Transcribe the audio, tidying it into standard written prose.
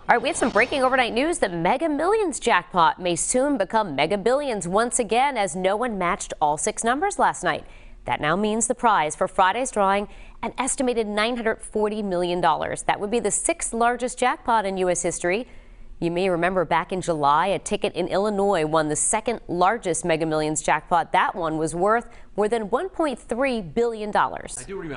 All right, we have some breaking overnight news. The Mega Millions jackpot may soon become Mega Billions once again, as no one matched all 6 numbers last night. That now means the prize for Friday's drawing, an estimated $940 million. That would be the 6th largest jackpot in U.S. history. You may remember back in July, a ticket in Illinois won the 2nd largest Mega Millions jackpot. That one was worth more than $1.3 billion. I do remember.